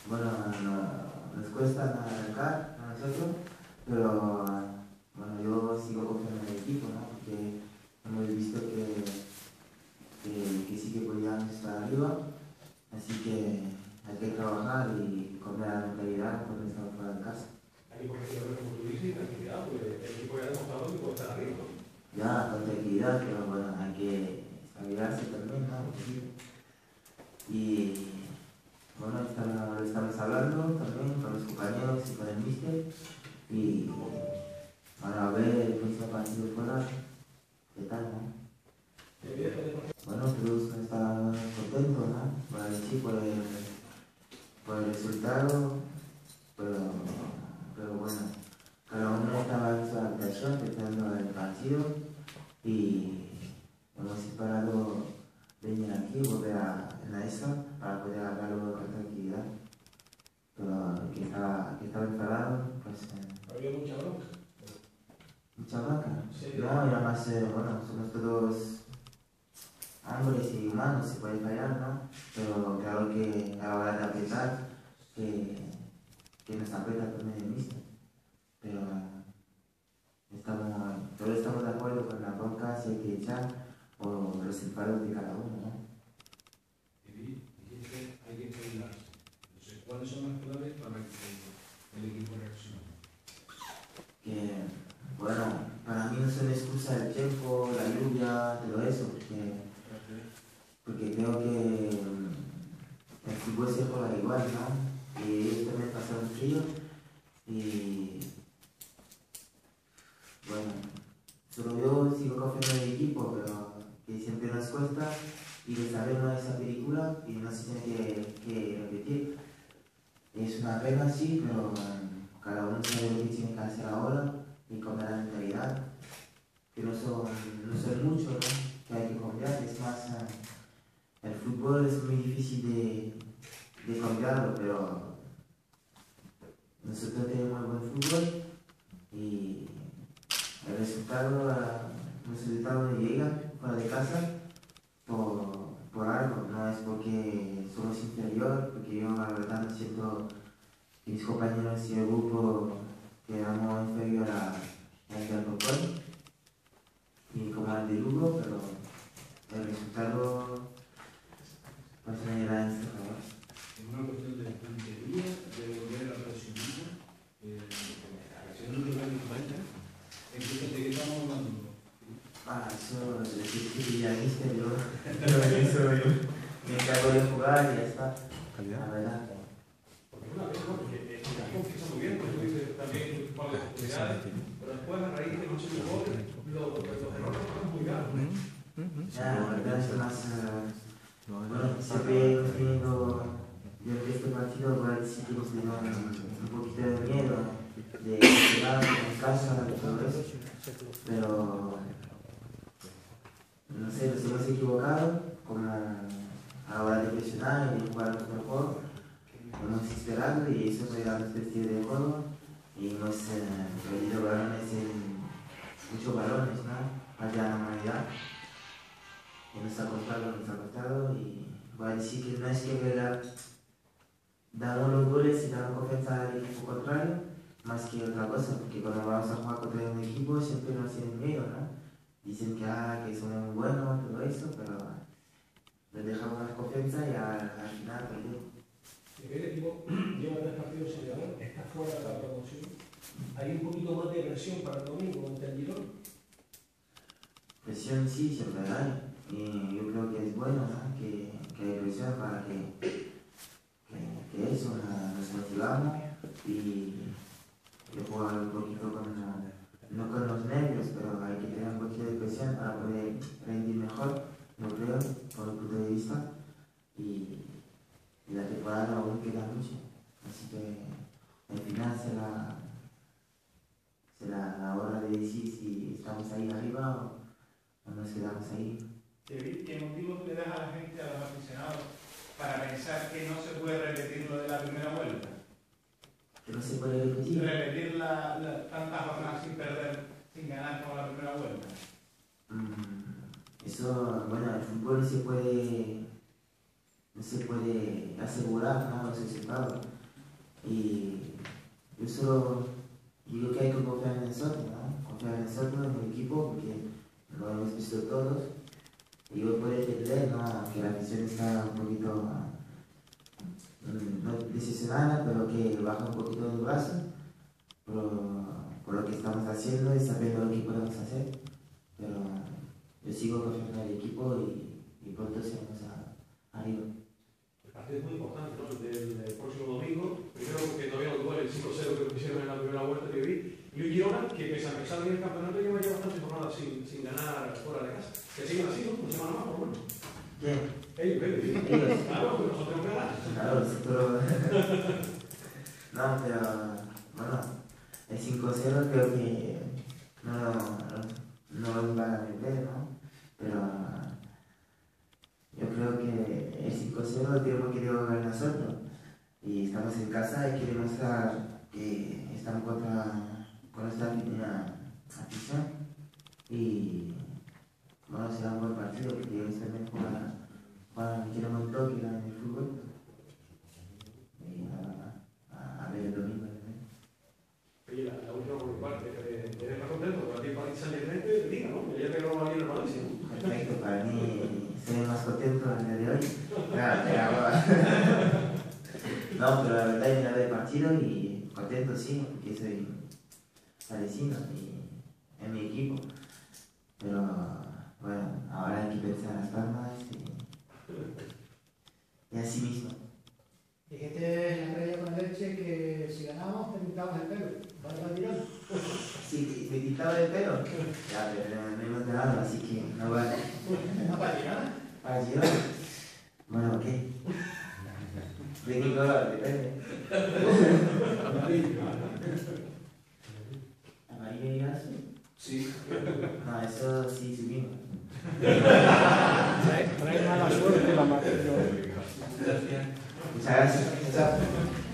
bueno, nos cuesta arrancar a nosotros, pero bueno, yo sigo confiando en el equipo, ¿no? Porque hemos visto que sí que podíamos estar arriba, así que hay que trabajar y comer la mentalidad cuando estamos fuera de casa. Hay que coger como tú dices, tranquilidad, porque el equipo ya ha demostrado que puede estar arriba, ¿no? Ya, con tranquilidad, pero bueno, hay que estabilizarse también, ¿no? Y bueno, lo estamos hablando también con los compañeros y con el míster, y para ver el próximo partido fuera, ¿qué tal, no? Bueno, todos están contentos, ¿no? Para el sí, por el resultado, pero bueno, cada uno estaba en su habitación pensando en el partido y hemos esperado venir aquí, volver a la ESA para poder hablarlo con tranquilidad. Pero que estaba enfadado, pues. Había mucha bronca. ¿Mucha bronca? Sí. No, era más, bueno, somos todos hombres y humanos, se puede fallar, ¿no? Pero claro que a la hora de apretar, que nos aprieta también el mismo. Pero todos estamos de acuerdo con la bronca, si hay que echar, o los enfados de cada uno, ¿no? Dijiste hay que cuidarse. Entonces, ¿cuáles son las claves para que el equipo reaccione? Que, bueno, para mí no son excusa el tiempo, la lluvia, todo eso, porque creo que el fútbol se juega igual, ¿no? Y ellos también pasaron frío y bueno, solo yo sigo confiando en el equipo, pero que siempre nos cuesta y que sabemos esa película y no se tiene que repetir. Es una pena, sí, pero cada uno sabe lo que tiene que hacer ahora y con la mentalidad, que no son muchos, ¿no? Que hay que cambiar, es más, el fútbol es muy difícil de cambiarlo, pero nosotros tenemos buen fútbol y el resultado llega fuera de casa por algo, no es porque somos inferior, porque yo la verdad me siento que mis compañeros y el grupo que éramos inferior al del Alcorcón y como al de Lugo, pero el resultado pues me da este favor. Es una cuestión de puntería, de volver a presionar, haciendo un lugar diferente. Entonces, ¿de qué estamos hablando? Eso es decir que ya viste, yo me encargo de jugar y ya está. La verdad. Porque es una pena, ¿no? Porque el equipo empieza muy bien, como tú dices, también por las oportunidades, pero después a raíz de muchos goles, los errores son muy graves. Ya, la verdad es más. Bueno, siempre hemos tenido, desde este partido, por ahí sí que hemos tenido un poquito de miedo de quedar en casa y todo eso, pero no sé, nos hemos equivocado como a la hora de presionar y de jugar nuestro juego. Hemos esperado y eso fue nuestro estilo de juego y hemos perdido balones muchos balones, ¿no? Allá en la humanidad. Y nos ha costado y voy a decir que no es que damos los goles y damos confianza al equipo contrario, más que otra cosa, porque cuando vamos a jugar contra un equipo siempre nos tienen miedo, ¿no? Dicen que somos muy buenos, todo eso, pero les dejamos más confianza y al final perdemos. El equipo lleva 3 partidos sin ganar, está fuera de la promoción. Hay un poquito más de presión para el domingo ante el Girona. Presión sí, siempre hay. Y yo creo que es bueno, ¿no? Que hay presión para que eso nos motivamos y jugar un poquito no con los nervios, pero hay que tener un poquito de presión para poder rendir mejor, yo creo, por el punto de vista. Y la temporada aún queda mucho, así que al final será la hora de decir si estamos ahí arriba o nos quedamos ahí. ¿Qué motivos le das a la gente, a los aficionados, para pensar que no se puede repetir lo de la primera vuelta? ¿Que no se puede repetir? Repetir tantas jornadas sin perder, sin ganar como la primera vuelta. Eso, bueno, el fútbol no se puede asegurar, ¿no? hemos resultado. Y yo solo digo que hay que confiar en nosotros, ¿no? Confiar en nosotros, en el equipo, porque lo hemos visto todos. Y hoy puede entender, ¿no? Que la afición está un poquito, no decepcionada, pero que baja un poquito el brazo por lo que estamos haciendo y sabiendo lo que podemos hacer. Pero yo sigo confiando en el equipo y pronto seremos arriba. El partido es muy importante, ¿no? El próximo domingo, primero porque todavía no duele el 5-0 que hicieron en la primera vuelta que vi, y un Girona que pese a empezar bien el campeonato lleva ya bastantes jornadas sin ganar fuera de casa. Que siguen así, ¿no? Una semana más, por lo menos. ¿Quién? Ellos. Claro, que nosotros tenemos que ganar. Claro, nosotros... No, pero bueno, el 5-0 creo que no nos van a meter, ¿no? Pero yo creo que el 5-0 lo tenemos que ganar nosotros. Y estamos en casa y hay que demostrar que estamos con esta afición. Y bueno, será un buen partido porque ellos también quieren un toque en el fútbol. Y a ver el domingo. Oye, la última por mi parte, ¿eres más contento? Porque aquí París Saint-Germain te diga, ¿no? Que ya te ganó bien el Valencia. Perfecto, para mí soy más contento en el día de hoy. No, pero la verdad es que el partido y contento sí, porque soy parisino y en mi equipo. Pero bueno, ahora hay que pensar en las palmas y así mismo. Dijiste en la previa con leche que si ganamos te pintabas el pelo. ¿Vale para tirar? Sí, me quitaba el pelo. Ya, pero no hemos ganado, así que no vale. ¿No para tirar? ¿Para tirar? Bueno, ¿qué? ¿De qué color? Depende. ¿Amarillo y azul? Sí. No, eso sí subimos. Trae mala suerte la amarillo. Muchas gracias.